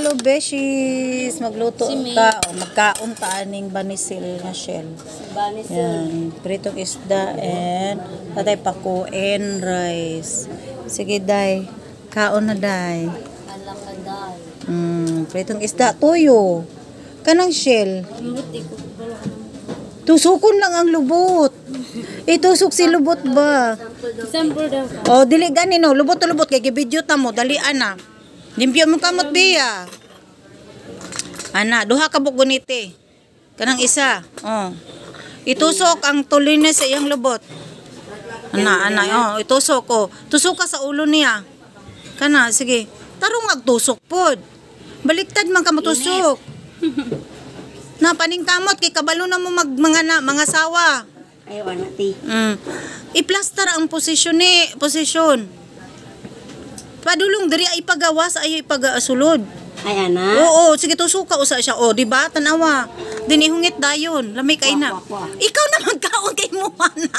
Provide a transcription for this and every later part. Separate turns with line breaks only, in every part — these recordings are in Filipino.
hello Beshis. Magluto ta. O, magkaon ta aning banisil nga shell. Yan. Pritong isda and patay pako and rice. Sige, day. Kaon na, day.
Alam ka, day.
Pritong isda. Toyo. Kanang shell. Tusukon lang ang lubot. Itusok si lubot ba?
Sample daw.
Oh, dili gani no. Lubot to lubot kay gibidyo ta mo. Dali ana. Limpyo mo kamot biya. Ana, duha ka buguniti. Kanang isa. Oh. Itusok ang tulinis sa iyang lubot. Ana, oh, itusok ko. Tusok ka sa ulo niya. Kana, sige. Tarong agtusok pod. Baliktad man ka mo tusok. Na paning kamot kay kabalo na mo mga sawa.
Ayaw na, ti.
I-plaster ang posisyon. Padulong diri ay ipagawas ay ipagasulod.
Ay, ana.
Oo, sige tusuka usa siya. O, di ba? Tanawa. Dinihungit dayon. Lami kay na. Ikaw na magkaon kay mo na.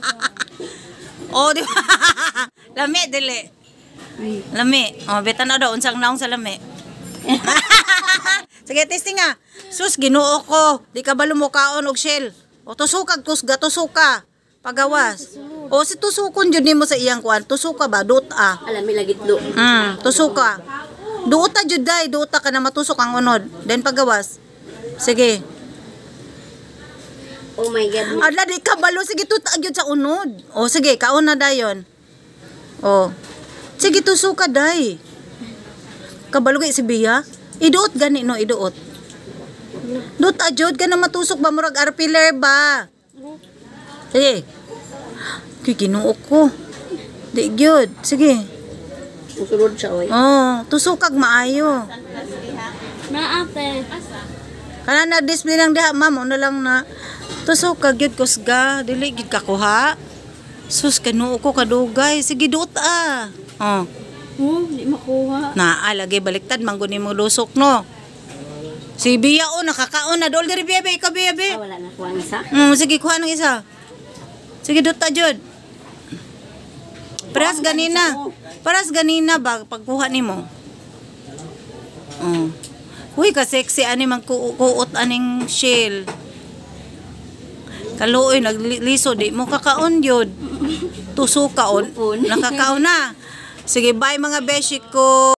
O, di ba? Lami dili. Lami. O, betan na daw unsang naong sa lami. Sige, testing nga. Sus, Ginoo ko. Di ka ba lumukaon og shell? O, tusukag, tusuka. Pagawas. O, si tusukon dyan mo sa iyang kuwan. Tusuka ba? Duta.
Alam, may lagit do.
Tusuka. Duta jud day. Duta ka na matusok ang unod. Then pagawas. Sige.
Oh my God.
Adla, di ka balo. Sige, tuta jud sa unod. O, sige, kaon na dayon. O. Sige, tusuka day. Kabalo kay si Bia. Iduot gani no, iduot. Duta jud ka na matusok ba murag arpiler ba? Sige. Kay Ginoo ko. Di gyud. Sige.
Usulod siya, oy.
Oh, tusukag maayo.
Na, ate.
Kana na display lang diha, ma'am, una lang na tusukag gyud kusga, dili gyud ka kuha. Sus, Ginoo ko kadugay. Sige, duot ah. Oh.
Di makuha.
Na, lagi baliktad mangguni mo lusok no. Si Bia o nakakaon na dol diri Bia, ikaw Bia.
Wala na kuha ng isa.
Sige, kuha ng isa. Sige, duta jud. Paras ganina ba pagkuha nimo? Uy, ka sexy ani man kuot aning shell. Kaluoy nagliso di mo kakaon jud. Tusukaon. Nakakaon na. Sige, bye mga beshi ko.